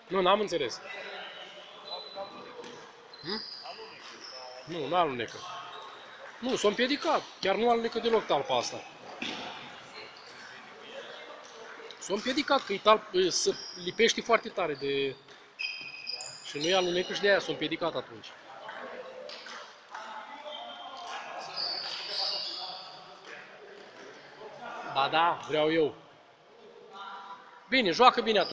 Nu, n-am înțeles. Nu, nu alunecă. Nu, s-a împiedicat. Chiar nu alunecă deloc talpa asta. S-a împiedicat, că se lipește foarte tare de... Și nu-i alunecă și de aia s-a împiedicat atunci. Ba da, vreau eu. Bine, joacă bine atunci.